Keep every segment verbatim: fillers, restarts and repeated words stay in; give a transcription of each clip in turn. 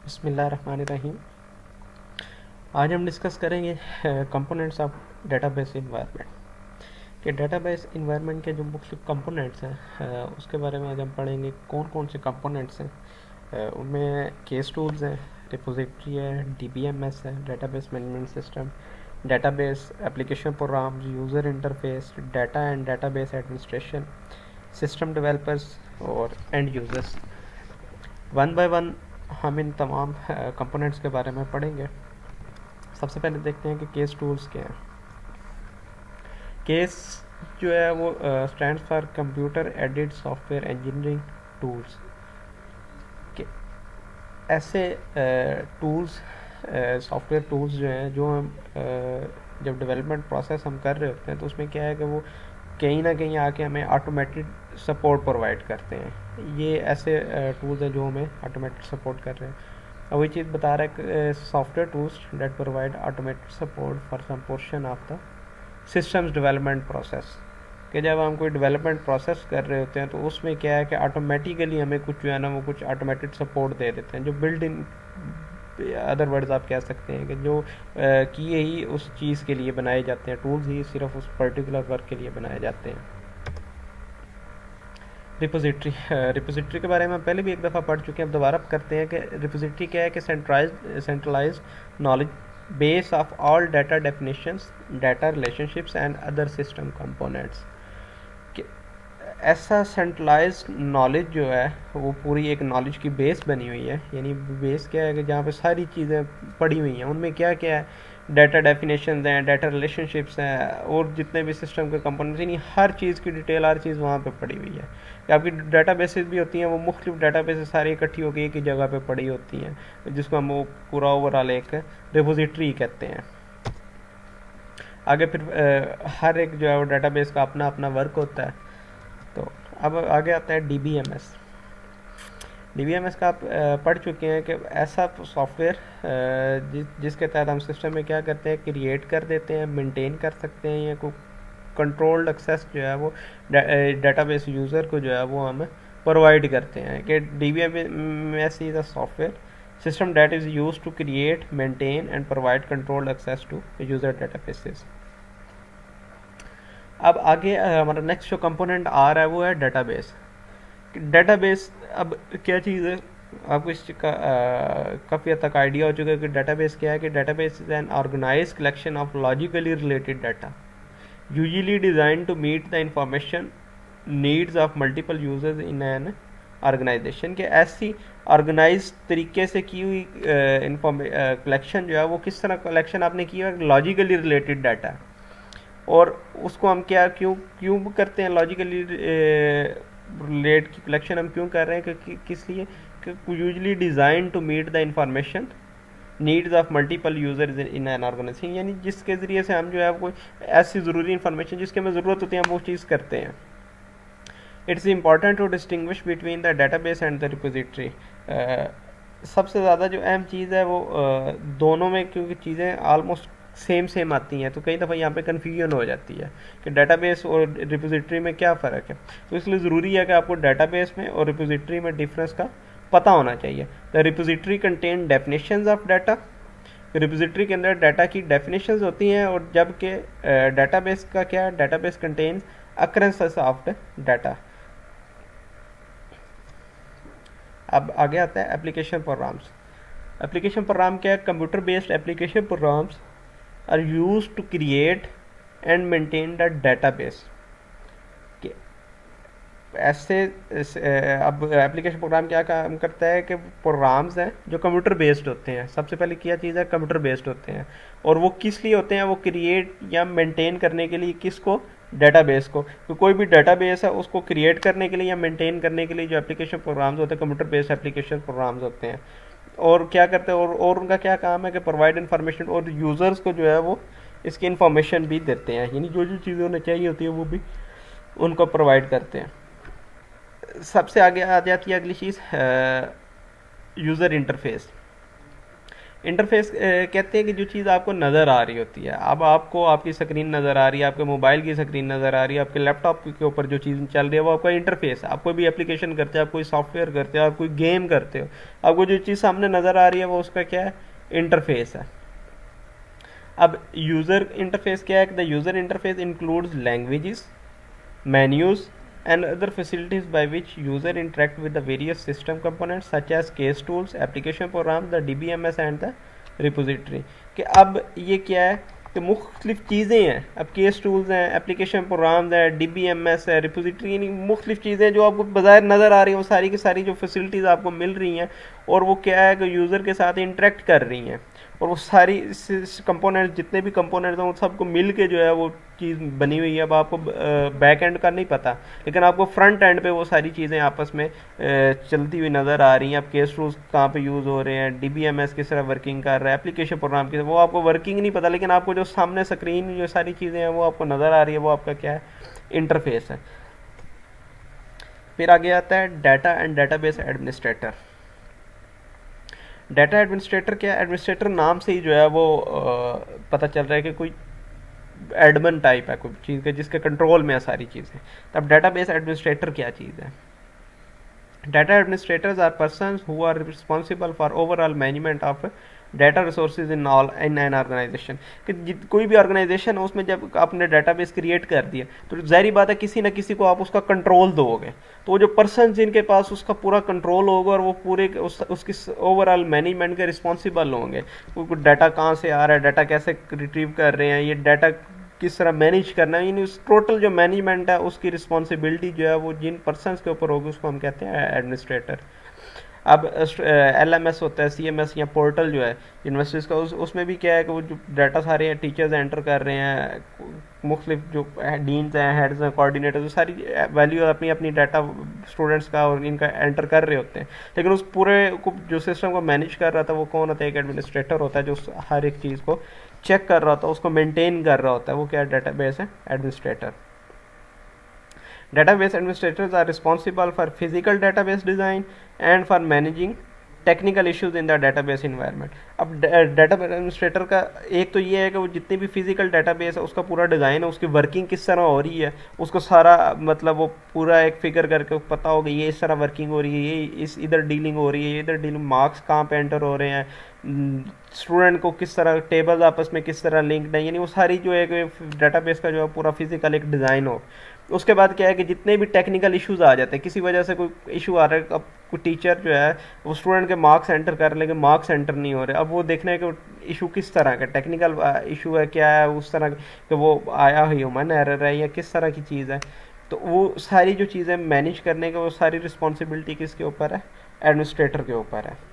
बिस्मिल्लाहिर्रहमानिर्रहीम। आज हम डिस्कस करेंगे कंपोनेंट्स ऑफ डेटाबेस इन्वायरमेंट कि डेटाबेस इन्वायरमेंट के जो मुख्तलिफ कंपोनेंट्स हैं उसके बारे में आज हम पढ़ेंगे कौन कौन से कंपोनेंट्स हैं। उनमें केस टूल्स हैं, रिपोजिटरी है, डीबीएमएस है, database management system, database application programs, user interface, data and database administration, system developers और end users. One by one हम इन तमाम कंपोनेंट्स के बारे में पढ़ेंगे। सबसे पहले देखते हैं कि केस टूल्स क्या हैं। केस जो है वो stand for computer aided software engineering tools. ऐसे टूल्स सॉफ्टवेयर टूल्स जो हैं जो हम uh, जब डेवलपमेंट प्रोसेस हम कर रहे होते हैं तो उसमें क्या है कि वो कहीं ना कहीं आके हमें ऑटोमेटेड सपोर्ट प्रोवाइड करते हैं। ये ऐसे टूल्स हैं जो हमें ऑटोमेटेड सपोर्ट कर रहे हैं। अब वही चीज़ बता रहा है कि software tools that provide automated support for some portion of the systems development process. कि जब हम कोई डेवलपमेंट प्रोसेस कर रहे होते हैं तो उसमें क्या है कि ऑटोमेटिकली हमें कुछ जो है ना वो कुछ ऑटोमेटेड सपोर्ट दे देते हैं, जो बिल्ड इन अदर वर्ड्स आप कह सकते हैं कि जो किए ही उस चीज़ के लिए बनाए जाते हैं, टूल्स ही सिर्फ उस पर्टिकुलर वर्क के लिए बनाए जाते हैं। रिपोजिटरी रिपोजिटरी के बारे में हम पहले भी एक दफ़ा पढ़ चुके हैं, अब दोबारा करते हैं कि रिपोजिटरी क्या है कि centralize centralize knowledge base of all data definitions, data relationships and other system components. ऐसा सेंट्रलाइज नॉलेज जो है वो पूरी एक नॉलेज की बेस बनी हुई है। यानी बेस क्या है कि जहाँ पे सारी चीज़ें पड़ी हुई हैं, उनमें क्या क्या है, डाटा डेफिनेशंस हैं, डाटा रिलेशनशिप्स हैं और जितने भी सिस्टम के कंपोनेंट्स, यानी हर चीज़ की डिटेल हर चीज़ वहाँ पे पड़ी हुई है। आपकी डाटा बेसिस भी होती हैं, वो मुख्तलिफ डाटा बेसिस सारी इकट्ठी होकर एक ही जगह पे पड़ी होती हैं, जिसको हम वो पूरा ओवरऑल एक रिपोजिटरी कहते हैं। आगे फिर आ, हर एक जो है वो डाटा बेस का अपना अपना वर्क होता है। तो अब आगे आता है D B M S. D B M S का आप पढ़ चुके हैं कि ऐसा सॉफ्टवेयर जिस जिसके तहत हम सिस्टम में क्या करते हैं, क्रिएट कर देते हैं, मेंटेन कर सकते हैं, या कोई कंट्रोल्ड एक्सेस जो है वो डेटाबेस यूज़र को जो है वो हम प्रोवाइड करते हैं। कि D B M S is a software system that is use to create, maintain and provide controlled access to user databases. अब आगे हमारा नेक्स्ट जो कंपोनेंट आ रहा है वो है डेटाबेस। डेटाबेस अब क्या चीज़ है, आपको इसका काफ़ी हद तक आइडिया हो चुका है कि डेटाबेस क्या है। कि database is an organized collection of logically related data usually design to meet the information needs of multiple users in an organization. के ऐसी ऑर्गेनाइज तरीके से की हुई कलेक्शन जो है वो किस तरह कलेक्शन आपने की है, लॉजिकली रिलेटेड डाटा, और उसको हम क्या क्यों क्यों करते हैं, लॉजिकली रिलेट की कलेक्शन हम क्यों कर रहे हैं, कि, किस लिए, usually design to meet the information needs of multiple users in an organization. यानी जिसके ज़रिए से हम जो है कोई ऐसी ज़रूरी इंफॉर्मेशन जिसके हमें ज़रूरत होती है हम वो चीज़ करते हैं। It's important to distinguish between the database and the repository. सबसे ज़्यादा जो अहम चीज़ है वो uh, दोनों में, क्योंकि चीज़ें आलमोस्ट सेम सेम आती हैं तो कई दफ़ा यहाँ पे कन्फ्यूजन हो जाती है कि डेटाबेस और रिपोजिटरी में क्या फ़र्क है। तो इसलिए ज़रूरी है कि आपको डेटाबेस में और रिपोजिटरी में डिफरेंस का पता होना चाहिए। The repository contain definitions of data. Repository के अंदर डाटा की डेफिनेशंस होती हैं, और जबकि डेटाबेस का क्या है, database contains occurrences of the data. अब आगे आता है एप्लीकेशन प्रोग्राम्स। एप्लीकेशन प्रोग्राम क्या है, computer based application programs are used to create and maintain the database। ऐसे अब एप्लीकेशन प्रोग्राम क्या काम करता है कि प्रोग्राम्स हैं जो कंप्यूटर बेस्ड होते हैं। सबसे पहले क्या चीज़ है, कंप्यूटर बेस्ड होते हैं, और वो किस लिए होते हैं, वो क्रिएट या मेंटेन करने के लिए, किसको, डेटाबेस को। तो कोई भी डेटाबेस है उसको क्रिएट करने के लिए या मेंटेन करने के लिए जो एप्लीकेशन प्रोग्राम्स होते हैं, कंप्यूटर बेस्ड एप्लीकेशन प्रोग्राम्स होते हैं। और क्या करते हैं, और, और उनका क्या काम है कि प्रोवाइड इन्फॉर्मेशन, और यूज़र्स को जो है वो इसकी इन्फॉर्मेशन भी देते हैं, यानी जो जो चीज़ें उन्हें चाहिए होती है वो भी उनको प्रोवाइड करते हैं। सबसे आगे आ जाती है अगली चीज़, यूज़र इंटरफेस। इंटरफेस कहते हैं कि जो चीज़ आपको नज़र आ रही होती है, अब आपको आपकी स्क्रीन नज़र आ रही है, आपके मोबाइल की स्क्रीन नज़र आ रही है, आपके लैपटॉप के ऊपर जो चीज़ चल रही है वो आपका इंटरफेस है। आप कोई भी एप्लीकेशन करते हो, आप कोई सॉफ्टवेयर करते हो, आप कोई गेम करते हो, आपको जो चीज़ सामने नज़र आ रही है वो उसका क्या है, इंटरफेस है। अब यूज़र इंटरफेस क्या है, the user interface includes languages, menus and other facilities by which user interact with the various system components such as case tools, application programs, the D B M S and the repository। कि अब ये क्या है कि मुख्तलिफ चीज़ें हैं, अब केस टूल्स हैं, एप्लीकेशन प्रोग्राम्स हैं, डी बी एम एस है, रिपोजिटरी, यानी मुख्तलिफ चीज़ें जो आपको बाहर नज़र आ रही हैं, वो सारी की सारी जो फैसिलिटीज़ आपको मिल रही हैं और वो क्या है कि यूज़र के साथ इंटरेक्ट कर रही हैं, और वो सारी कंपोनेंट जितने भी कंपोनेंट्स हैं उन सबको मिल के जो है वो चीज़ बनी हुई है। अब आपको बैक एंड का नहीं पता, लेकिन आपको फ्रंट एंड पे वो सारी चीज़ें आपस में चलती हुई नज़र आ रही हैं। अब केस टूल्स कहाँ पे यूज़ हो रहे हैं, डी बी एम एस किस तरह वर्किंग कर रहा है, एप्लीकेशन प्रोग्राम की वो आपको वर्किंग नहीं पता, लेकिन आपको जो सामने स्क्रीन जो सारी चीज़ें हैं वो आपको नज़र आ रही है, वो आपका क्या है, इंटरफेस है। फिर आगे आता है data and database administrator. Data administrator क्या है, एडमिनिस्ट्रेटर नाम से ही जो है वो आ, पता चल रहा है कि कोई एडमिन टाइप है कोई चीज़ के जिसके कंट्रोल में है सारी चीज़ें। तब डाटाबेस एडमिनिस्ट्रेटर क्या चीज़ है, data administrators are persons who are responsible for overall management of data resources in all in an organization. कि कोई भी ऑर्गेनाइजेशन है उसमें जब आपने डाटाबेस क्रिएट कर दिया तो जाहिर बात है किसी ना किसी को आप उसका कंट्रोल दोगे, तो वो जो पर्सन जिनके पास उसका पूरा कंट्रोल होगा और वो पूरे उस, उसकी ओवरऑल मैनेजमेंट के रिस्पॉन्सिबल होंगे। वो डाटा कहाँ से आ रहा है, डाटा कैसे रिट्रीव कर रहे हैं, ये डाटा किस तरह मैनेज करना है, यानी टोटल जो मैनेजमेंट है उसकी रिस्पॉन्सिबिलिटी जो है वो जिन पर्सनस के ऊपर होगी उसको हम कहते हैं एडमिनिस्ट्रेटर। अब एल एम एस होता है, सी एम एस या पोर्टल जो है यूनिवर्सिटीज़ का, उस उसमें भी क्या है कि वो जो डाटा सारे हैं टीचर्स एंटर कर रहे हैं, मुख्तलिफ जो डीन्स हैं, हेड्स हैं, कोऑर्डिनेटर्स, सारी वैल्यू अपनी अपनी डाटा स्टूडेंट्स का और इनका एंटर कर रहे होते हैं, लेकिन उस पूरे को जो सिस्टम को मैनेज कर रहा था वो कौन होता है, एक एडमिनिस्ट्रेटर होता है जो हर एक चीज़ को चेक कर रहा होता है, उसको मेनटेन कर रहा होता है, वो क्या डाटाबेस है, administrator. Database administrators are responsible for physical database design and for managing technical issues in the database environment. अब डाटाबेस एडमिनिस्ट्रेटर का एक तो ये है कि वो जितनी भी फिजिकल डाटाबेस है उसका पूरा डिज़ाइन है, उसकी वर्किंग किस तरह हो रही है उसको सारा मतलब वो पूरा एक फिगर करके पता होगा ये इस तरह वर्किंग हो रही है, ये इस इधर डीलिंग हो रही है, इधर डीलिंग, मार्क्स कहाँ पे एंटर हो रहे हैं, स्टूडेंट को किस तरह टेबल्स आपस में किस तरह लिंक्ड है, यानी वो सारी जो है डाटाबेस का जो है पूरा फिजिकल एक डिज़ाइन हो। उसके बाद क्या है कि जितने भी टेक्निकल इश्यूज आ जाते हैं, किसी वजह से कोई इशू आ रहा है, अब कोई टीचर जो है वो स्टूडेंट के मार्क्स एंटर कर लेकिन मार्क्स एंटर नहीं हो रहे, अब वो देखने के इशू किस तरह का टेक्निकल इशू है, क्या है उस तरह कि वो आया ह्यूमन एरर है या किस तरह की चीज़ है, तो वो सारी जो चीज़ें मैनेज करने के वो सारी रिस्पॉन्सिबिलिटी किसके ऊपर है, एडमिनिस्ट्रेटर के ऊपर है।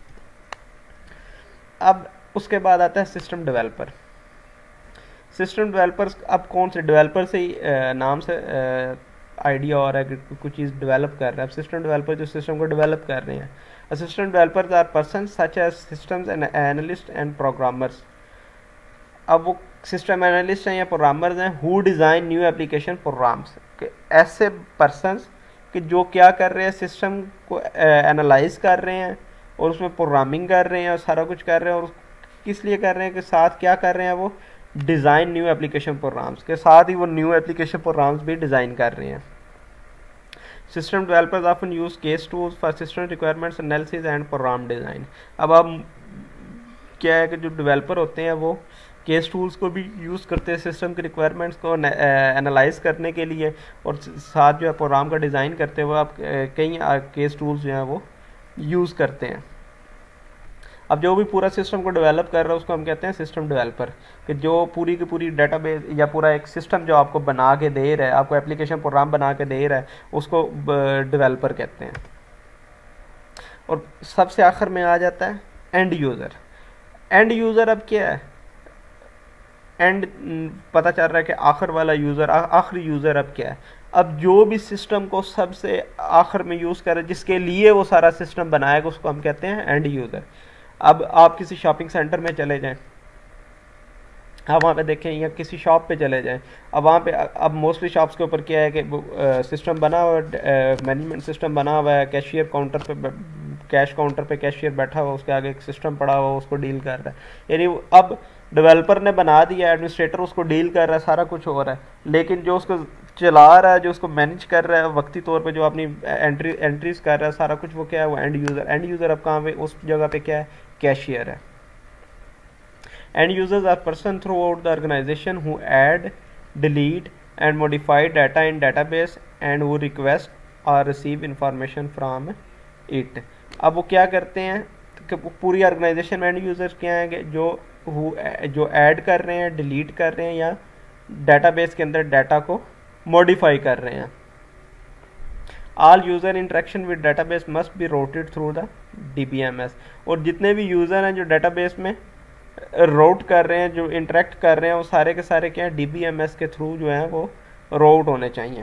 अब उसके बाद आता है सिस्टम डेवलपर। सिस्टम डेवलपर्स, अब कौन से डेवलपर से ही नाम से आइडिया और है कि कुछ चीज़ डेवलप कर रहे हैं। अब सिस्टम डेवलपर जो सिस्टम को डेवलप कर रहे हैं, system developers are person such as systems and analyst and programmers. अब वो सिस्टम एनालिस्ट हैं या प्रोग्रामर्स हैं who design new application programs, ऐसे पर्सनस कि जो क्या कर रहे हैं, सिस्टम को एनालाइज कर रहे हैं और उसमें प्रोग्रामिंग कर रहे हैं और सारा कुछ कर रहे हैं, और किस लिए कर रहे हैं कि साथ क्या कर रहे हैं, वो डिज़ाइन न्यू एप्लीकेशन प्रोग्राम्स के साथ ही वो न्यू एप्लीकेशन प्रोग्राम्स भी डिज़ाइन कर रहे हैं। System developers often use CASE tools for system requirements analysis and program design. अब हम क्या है कि जो डेवलपर होते हैं वो केस टूल्स को भी यूज़ करते हैं सिस्टम की रिक्वायरमेंट्स को एनालाइज करने के लिए, और साथ जो है प्रोग्राम का डिज़ाइन करते हुए आप कई केस टूल्स जो हैं वो यूज़ करते हैं। अब जो भी पूरा सिस्टम को डेवलप कर रहा है उसको हम कहते हैं सिस्टम डेवलपर, कि जो पूरी की पूरी डाटाबेस या पूरा एक सिस्टम जो आपको बना के दे रहा है, आपको एप्लीकेशन प्रोग्राम बना के दे रहा है, उसको डेवलपर कहते हैं। और सबसे आखिर में आ जाता है एंड यूज़र। एंड यूज़र अब क्या है, एंड पता चल रहा है कि आखिर वाला यूज़र, आखिरी यूज़र अब क्या है, अब जो भी सिस्टम को सबसे आखिर में यूज़ करे, जिसके लिए वो सारा सिस्टम बनाएगा, उसको हम कहते हैं एंड यूज़र। अब आप किसी शॉपिंग सेंटर में चले जाएं, आप वहाँ पे देखें, या किसी शॉप पे चले जाएं, अब वहाँ पे अब मोस्टली शॉप्स के ऊपर क्या है कि सिस्टम बना हुआ है, मैनेजमेंट सिस्टम बना हुआ है, कैशियर काउंटर पे कैश काउंटर पे कैशियर बैठा हुआ, उसके आगे एक सिस्टम पड़ा हुआ, उसको डील कर रहा है। यानी अब डेवलपर ने बना दिया, एडमिनिस्ट्रेटर उसको डील कर रहा है, सारा कुछ हो रहा है, लेकिन जो उसको चला रहा है, जो उसको मैनेज कर रहा है वक्ती तौर पे, जो अपनी एंट्री एंट्रीज कर रहा है, सारा कुछ वो क्या है, वो एंड यूज़र। एंड यूज़र अब कहाँ पे, उस जगह पे क्या है, कैशियर है। End users are person throughout the organization who add, delete and modify data in database and वो रिक्वेस्ट और रिसीव इंफॉर्मेशन फ्राम इट। अब वो क्या करते हैं कि पूरी ऑर्गेनाइजेशन में एंड यूज़र क्या है, जो हु जो ऐड कर रहे हैं, डिलीट कर रहे हैं या डाटाबेस के अंदर डाटा को मॉडिफाई कर रहे हैं। All user interaction with database must be routed through the DBMS. और जितने भी यूज़र हैं जो डाटाबेस में राउट कर रहे हैं, जो इंटरेक्ट कर रहे हैं, वो सारे के सारे क्या है, डीबीएमएस के थ्रू जो है वो राउट होने चाहिए।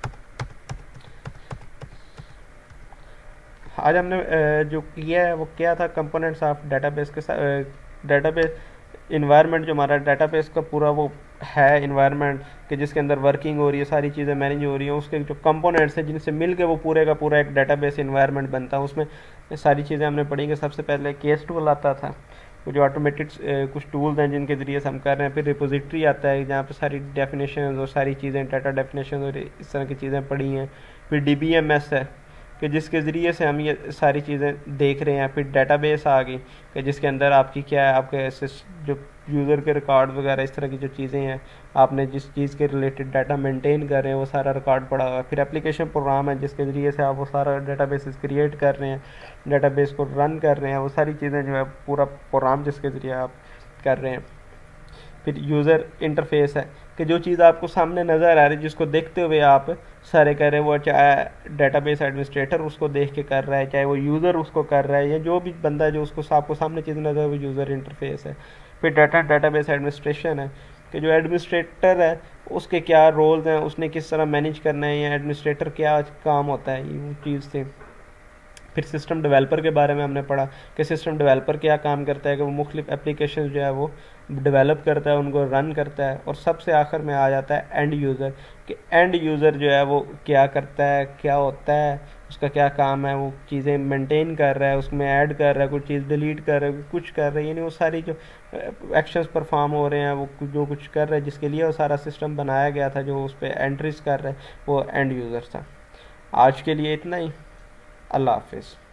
आज हमने जो किया है वो क्या था, कंपोनेंट्स ऑफ डाटाबेस के साथ डाटाबेस इन्वायरमेंट, जो हमारा डाटाबेस का पूरा वो है इन्वायरमेंट कि जिसके अंदर वर्किंग हो रही है, सारी चीज़ें मैनेज हो रही हैं, उसके जो कंपोनेंट्स हैं जिनसे मिलके वो पूरे का पूरा एक डाटाबेस इन्वायरमेंट बनता है। उसमें सारी चीज़ें हमने पढ़ी कि सबसे पहले केस टूल आता था, वो जो ऑटोमेटेड कुछ टूल्स हैं जिनके ज़रिए से हम कर रहे हैं। फिर रिपोजिटरी आता है जहाँ पे सारी डेफिनेशन और सारी चीज़ें, डाटा डेफिनेशन और इस तरह की चीज़ें पढ़ी हैं। फिर डी बी एम एस है कि जिसके ज़रिए से हम ये सारी चीज़ें देख रहे हैं। फिर डाटाबेस आ गई कि जिसके अंदर आपकी क्या है, आपके जो यूज़र के रिकॉर्ड वगैरह इस तरह की जो चीज़ें हैं, आपने जिस चीज़ के रिलेटेड डाटा मेंटेन कर रहे हैं वो सारा रिकॉर्ड पड़ा हुआ है। फिर एप्लीकेशन प्रोग्राम है जिसके ज़रिए से आप वो सारा डाटाबेस क्रिएट कर रहे हैं, डाटाबेस को रन कर रहे हैं, वो सारी चीज़ें जो है पूरा प्रोग्राम जिसके ज़रिए आप कर रहे हैं। फिर यूज़र इंटरफेस है कि जो चीज़ आपको सामने नज़र आ रही है, जिसको देखते हुए आप सारे कर रहे हैं, वो चाहे डाटाबेस एडमिनिस्ट्रेटर उसको देख के कर रहा है, चाहे वो यूज़र उसको कर रहा है, या जो भी बंदा जो उसको आपको सामने चीज़ नज़र वो यूज़र इंटरफेस है। फिर डाटा डाटाबेस एडमिनिस्ट्रेशन है कि जो एडमिनिस्ट्रेटर है उसके क्या रोल्स हैं, उसने किस तरह मैनेज करना है, या एडमिनिस्ट्रेटर क्या काम होता है, ये चीज़ थी। फिर सिस्टम डेवलपर के बारे में हमने पढ़ा कि सिस्टम डेवलपर क्या काम करता है, कि वो मुख्तलिफ एप्लीकेशन जो है वो डेवलप करता है, उनको रन करता है। और सबसे आखिर में आ जाता है एंड यूज़र कि एंड यूज़र जो है वो क्या करता है, क्या होता है, उसका क्या काम है, वो चीज़ें मेंटेन कर रहा है, उसमें ऐड कर रहा है, कुछ चीज़ डिलीट कर रहा है, कुछ कर रहा है, यानी वो सारी जो एक्शंस परफॉर्म हो रहे हैं, वो जो कुछ कर रहा है, जिसके लिए वो सारा सिस्टम बनाया गया था, जो उस पर एंट्रीज कर रहा है, वो एंड यूज़र था। आज के लिए इतना ही। अल्लाह हाफिज़।